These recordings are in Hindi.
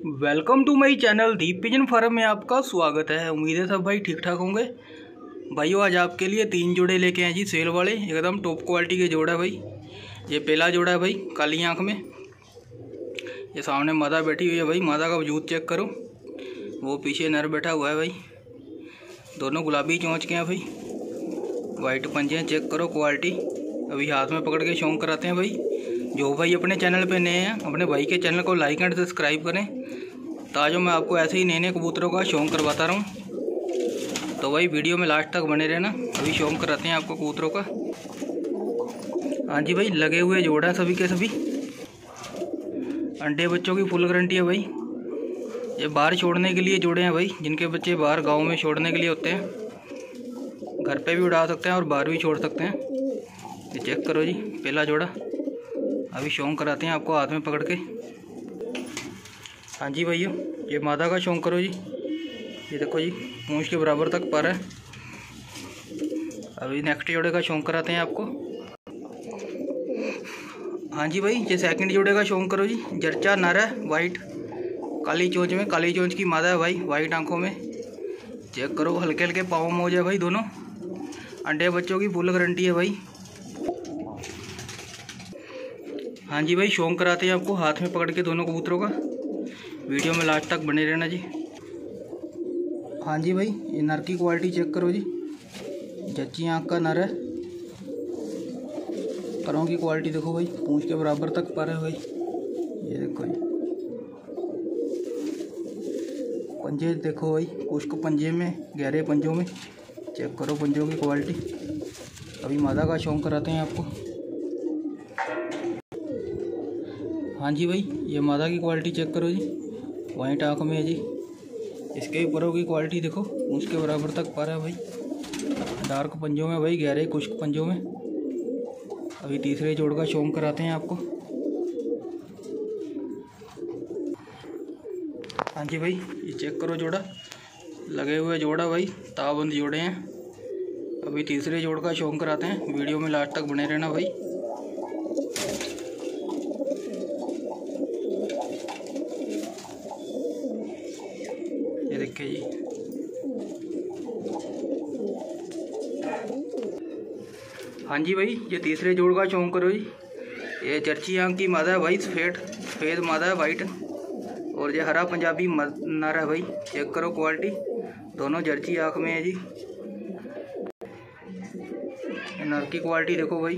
Welcome to my channel Deep pigeon farm में आपका स्वागत है। उम्मीद है सब भाई ठीक ठाक होंगे। भाइयों आज आपके लिए 3 जोड़े लेके आए जी सेल वाले, एकदम टॉप क्वालिटी के जोड़ा है भाई। ये पहला जोड़ा है भाई काली आँख में, ये सामने मादा बैठी हुई है भाई। मादा का वजूद चेक करो, वो पीछे नर बैठा हुआ है भाई। दोनों गुलाबी चोंच के हैं भाई, वाइट पंजे हैं, चेक करो क्वालिटी। अभी हाथ में पकड़ के शौक कराते हैं भाई। जो भाई अपने चैनल पे नए हैं अपने भाई के चैनल को लाइक एंड सब्सक्राइब करें, ताजो मैं आपको ऐसे ही नए नए कबूतरों का शौक करवाता रहूं। तो भाई वीडियो में लास्ट तक बने रहना। अभी शौक कराते हैं आपको कबूतरों का। हाँ जी भाई, लगे हुए जोड़ा सभी के सभी। अंडे बच्चों की फुल गारंटी है भाई। ये बाहर छोड़ने के लिए जोड़े हैं भाई, जिनके बच्चे बाहर गाँव में छोड़ने के लिए होते हैं। घर पे भी उड़ा सकते हैं और बाहर भी छोड़ सकते हैं। ये चेक करो जी पहला जोड़ा। अभी शौक कराते हैं आपको हाथ में पकड़ के। हाँ जी भैया, ये मादा का शौक करो जी। ये देखो जी पूंछ के बराबर तक पर है। अभी नेक्स्ट जोड़े का शौक कराते हैं आपको। हाँ जी भाई, ये सेकंड जोड़े का शौक करो जी। जर्चा नर है वाइट, काली चोंच में, काली चोंच की मादा है भाई, वाइट आंखों में। चेक करो हल्के हल्के पाँव मोज है भाई दोनों। अंडे बच्चों की फुल गारंटी है भाई। हाँ जी भाई, शौक कराते हैं आपको हाथ में पकड़ के दोनों कबूतरों का। वीडियो में लास्ट तक बने रहना जी। हाँ जी भाई, ये नर की क्वालिटी चेक करो जी। जच्ची आँख का नर है। परों की क्वालिटी देखो भाई, पूंछ के बराबर तक पर है भाई। ये देखो जी पंजे देखो भाई, कुछ को पंजे में, गहरे पंजों में। चेक करो पंजों की क्वालिटी। अभी मादा का शौक कराते हैं आपको। हाँ जी भाई, ये मादा की क्वालिटी चेक करो जी। वाइट आँख में है जी। इसके ऊपरों की क्वालिटी देखो, उसके बराबर तक पर है भाई। डार्क पंजों में भाई, गहरे खुश्क पंजों में। अभी तीसरे जोड़ का शौक कराते हैं आपको। हाँ जी भाई, ये चेक करो जोड़ा। लगे हुए जोड़ा भाई, ताबंद जोड़े हैं। अभी तीसरे जोड़ का शौक कराते हैं। वीडियो में लास्ट तक बने रहना भाई। ये देखिए जी। हाँ जी भाई, ये तीसरे जोड़ का शौक करो जी। ये जर्सी आंख की मादा है भाई, सफ़ेद मादा है वाइट। और ये हरा पंजाबी नर है भाई। चेक करो क्वालिटी, दोनों जर्सी आंख में है जी। नर की क्वालिटी देखो भाई।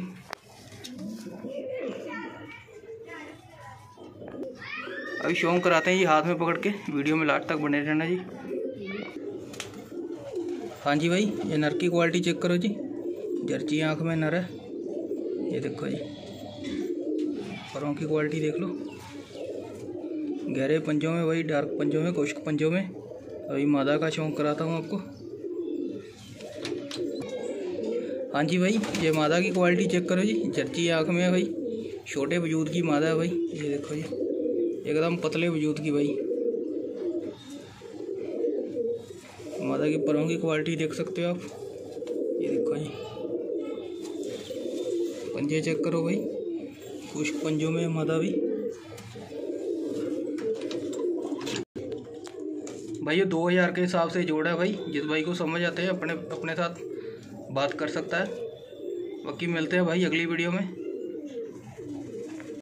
अभी शौक कराते हैं जी हाथ में पकड़ के। वीडियो में लास्ट तक बने रहना जी। हाँ जी भाई, ये नर की क्वालिटी चेक करो जी। जर्सी आँख में नर है। ये देखो जी परों की क्वालिटी देख लो। गहरे पंजों में भाई, डार्क पंजों में, खुश्क पंजों में। अभी मादा का शौक कराता हूँ आपको। हाँ जी भाई, ये मादा की क्वालिटी चेक करो जी। जर्सी आँख में है भाई, छोटे वजूद की मादा है भाई। ये देखो जी एकदम पतले वजूद की भाई। मादा की परों की क्वालिटी देख सकते हो आप। ये देखो जी पंजे चेक करो भाई, खुश्क पंजों में मादा भी। भाई ये 2000 के हिसाब से जोड़ा है भाई। जिस भाई को समझ आते हैं अपने साथ बात कर सकता है। बाकी मिलते हैं भाई अगली वीडियो में।